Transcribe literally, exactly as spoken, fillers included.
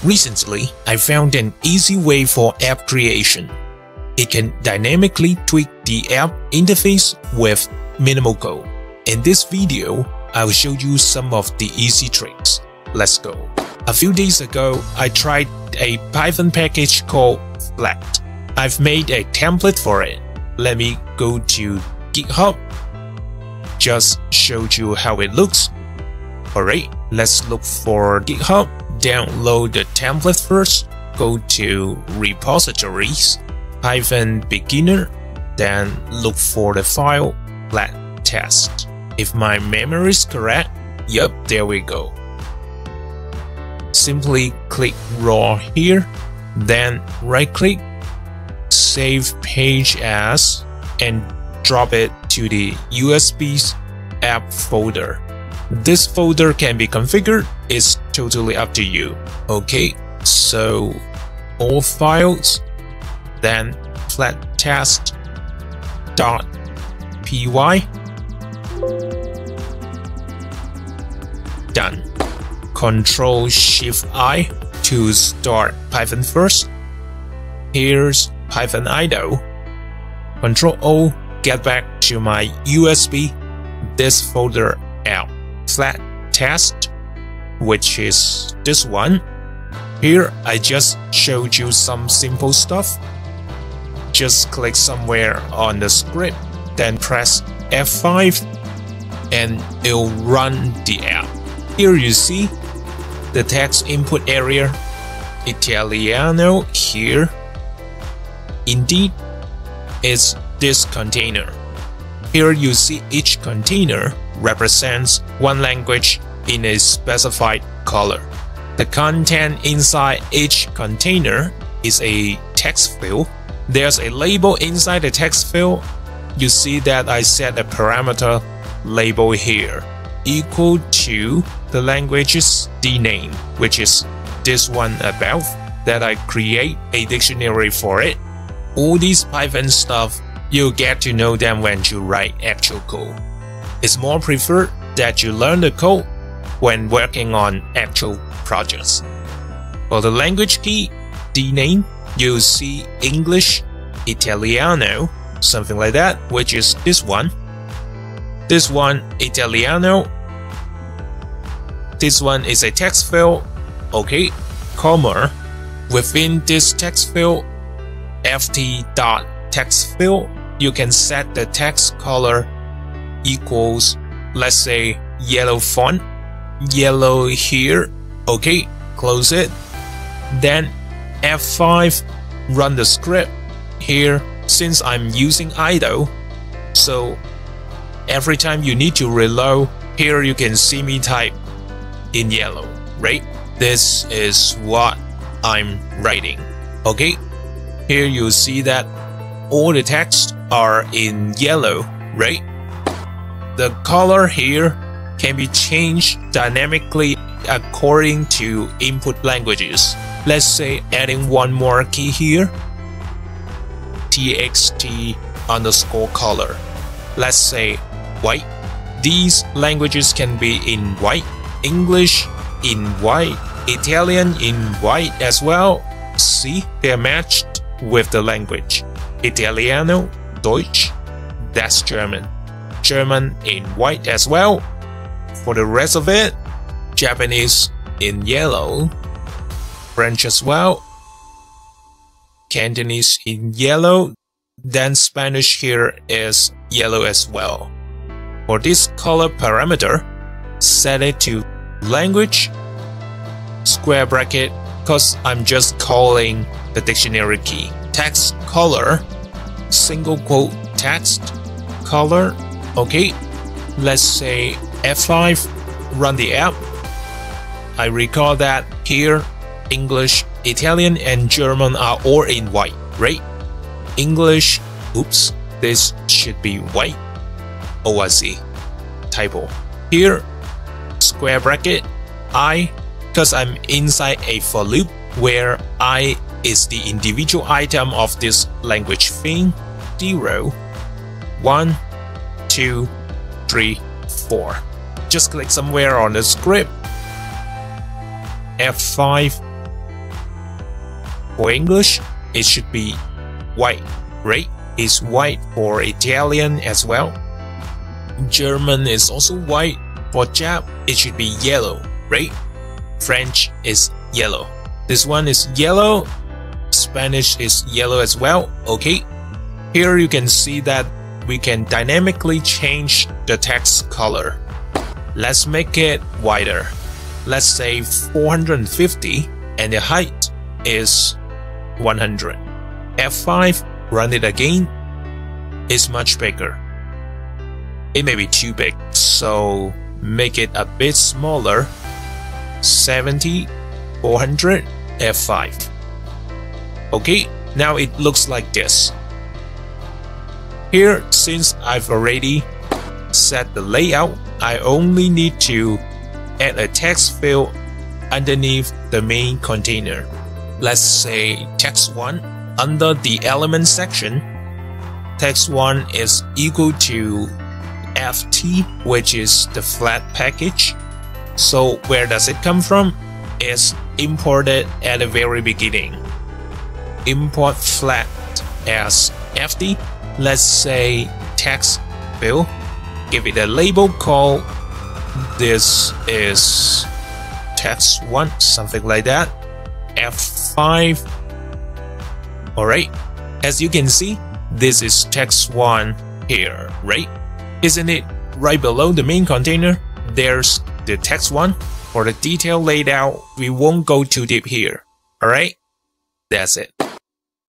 Recently, I found an easy way for app creation. It can dynamically tweak the app interface with minimal code. In this video, I'll show you some of the easy tricks. Let's go. A few days ago, I tried a Python package called Flat. I've made a template for it. Let me go to GitHub. Just showed you how it looks. Alright, let's look for GitHub. Download the template first. Go to repositories, Python beginner, then look for the file flat test. If my memory is correct, yep, there we go. Simply click raw here, then right click, save page as, and drop it to the U S B app folder. This folder can be configured, it's totally up to you. Okay, so all files, then flat test dot P Y. Done. Control Shift I to start Python first. Here's Python idle. Control O, get back to my U S B, this folder out. Flat test, which is this one. Here I just showed you some simple stuff. Just click somewhere on the script, then press F five and it'll run the app. Here you see the text input area, Italiano here. Indeed, it's this container. Here you see each container represents one language in a specified color. The content inside each container is a text field. There's a label inside the text field. You see that I set a parameter label here equal to the language's dname, which is this one above, that I create a dictionary for it. All these Python stuff, you'll get to know them when you write actual code. It's more preferred that you learn the code when working on actual projects. For the language key, dname, you'll see English, Italiano, something like that, which is this one. This one, Italiano. This one is a text field, okay, comma. Within this text field, ft.text field, you can set the text color equals, let's say, yellow font, yellow here, okay, close it. Then F five, run the script. Here, since I'm using idle, so every time you need to reload, here you can see me type in yellow, right? This is what I'm writing, okay? Here you see that all the text are in yellow, right? The color here can be changed dynamically according to input languages. Let's say adding one more key here, txt underscore color. Let's say white. These languages can be in white, English in white, Italian in white as well. See, they're matched with the language. Italiano, Deutsch, that's German. German in white as well. For the rest of it, Japanese in yellow, French as well, Cantonese in yellow, then Spanish here is yellow as well. For this color parameter, set it to language, square bracket, because I'm just calling the dictionary key. Text color, single quote text color, okay. Let's say F five, run the app. I recall that here, English, Italian, and German are all in white, right? English, oops, this should be white. Oh, I see. Typo. Here, square bracket, I, because I'm inside a for loop where I is the individual item of this language thing. Zero, one, two, three, four. Just click somewhere on the script. F five, For English, it should be white, right? It's white for Italian as well. German is also white. For Jap, it should be yellow, right? French is yellow. This one is yellow. Spanish is yellow as well. Okay. Here you can see that we can dynamically change the text color. Let's make it wider. Let's say four hundred fifty, and the height is one hundred. F five, run it again. It's much bigger. It may be too big, so make it a bit smaller. seventy, four hundred, F five. Okay, now it looks like this. Here, since I've already set the layout, I only need to add a text field underneath the main container. Let's say text one. Under the element section, text one is equal to F T, which is the flat package. So where does it come from? It's imported at the very beginning. Import flat as F T. Let's say text field. Give it a label called this is text one, something like that. F five. Alright, as you can see, this is text one here, right? Isn't it right below the main container? There's the text one. For the detail laid out, we won't go too deep here. Alright, that's it.